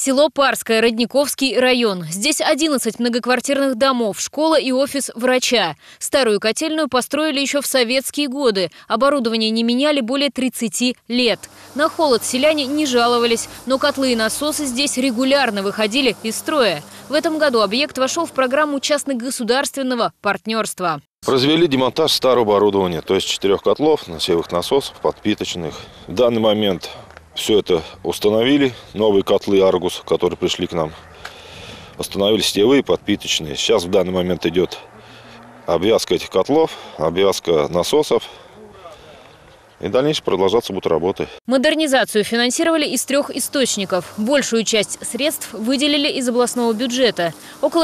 Село Парское, Родниковский район. Здесь 11 многоквартирных домов, школа и офис врача. Старую котельную построили еще в советские годы. Оборудование не меняли более 30 лет. На холод селяне не жаловались, но котлы и насосы здесь регулярно выходили из строя. В этом году объект вошел в программу частно-государственного партнерства. Произвели демонтаж старого оборудования, то есть 4 котлов, насевых насосов, подпиточных. В данный момент все это установили. Новые котлы «Аргус», которые пришли к нам, установили сетевые, подпиточные. Сейчас в данный момент идет обвязка этих котлов, обвязка насосов. И дальше продолжаться будут работы. Модернизацию финансировали из 3 источников. Большую часть средств выделили из областного бюджета. Около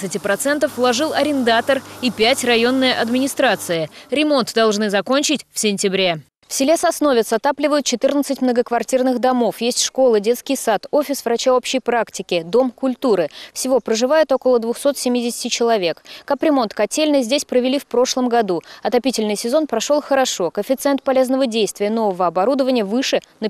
15% вложил арендатор и 5 районная администрация. Ремонт должны закончить в сентябре. В селе Сосновец отапливают 14 многоквартирных домов. Есть школа, детский сад, офис врача общей практики, дом культуры. Всего проживает около 270 человек. Капремонт котельной здесь провели в прошлом году. Отопительный сезон прошел хорошо. Коэффициент полезного действия нового оборудования выше на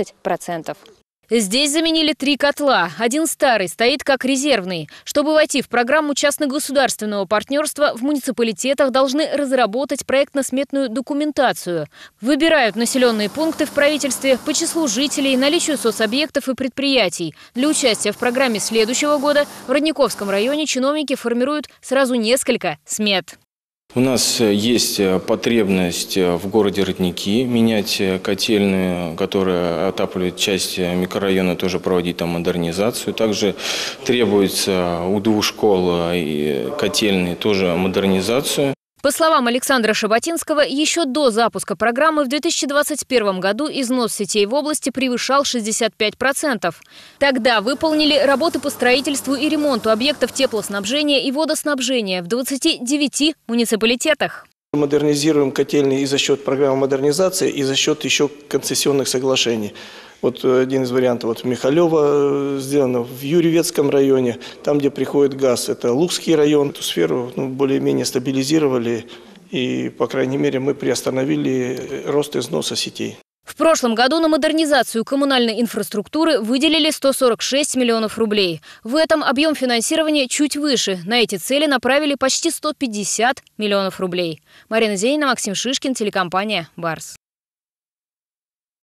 15%. Здесь заменили 3 котла. Один старый стоит как резервный. Чтобы войти в программу частно-государственного партнерства, в муниципалитетах должны разработать проектно-сметную документацию. Выбирают населенные пункты в правительстве по числу жителей, наличию соцобъектов и предприятий. Для участия в программе следующего года в Родниковском районе чиновники формируют сразу несколько смет. У нас есть потребность в городе Родники менять котельную, которая отапливает часть микрорайона, тоже проводить там модернизацию. Также требуется у 2 школ и котельной тоже модернизацию. По словам Александра Шаботинского, еще до запуска программы в 2021 году износ сетей в области превышал 65%. Тогда выполнили работы по строительству и ремонту объектов теплоснабжения и водоснабжения в 29 муниципалитетах. Модернизируем котельные и за счет программы модернизации, и за счет еще концессионных соглашений. Вот один из вариантов вот в Михалево сделано, в Юрьевецком районе, там, где приходит газ, это Лукский район. Эту сферу более-менее стабилизировали и, по крайней мере, мы приостановили рост износа сетей. В прошлом году на модернизацию коммунальной инфраструктуры выделили 146 миллионов рублей. В этом объем финансирования чуть выше. На эти цели направили почти 150 миллионов рублей. Марина Зенина, Максим Шишкин, телекомпания «Барс».